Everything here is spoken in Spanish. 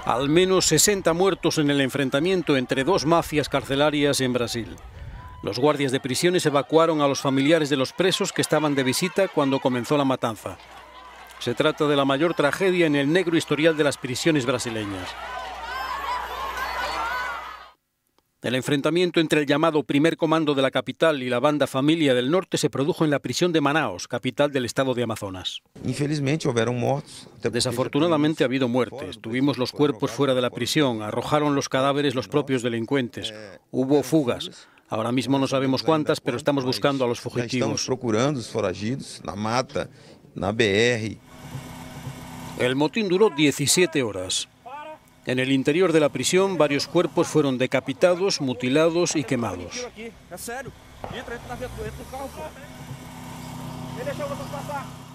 Al menos 60 muertos en el enfrentamiento entre dos mafias carcelarias en Brasil. Los guardias de prisiones evacuaron a los familiares de los presos que estaban de visita cuando comenzó la matanza. Se trata de la mayor tragedia en el negro historial de las prisiones brasileñas. El enfrentamiento entre el llamado Primer Comando de la capital y la banda Familia del Norte se produjo en la prisión de Manaus, capital del estado de Amazonas. Desafortunadamente ha habido muertes. Tuvimos los cuerpos fuera de la prisión, arrojaron los cadáveres los propios delincuentes. Hubo fugas. Ahora mismo no sabemos cuántas, pero estamos buscando a los fugitivos. El motín duró 17 horas. En el interior de la prisión, varios cuerpos fueron decapitados, mutilados y quemados.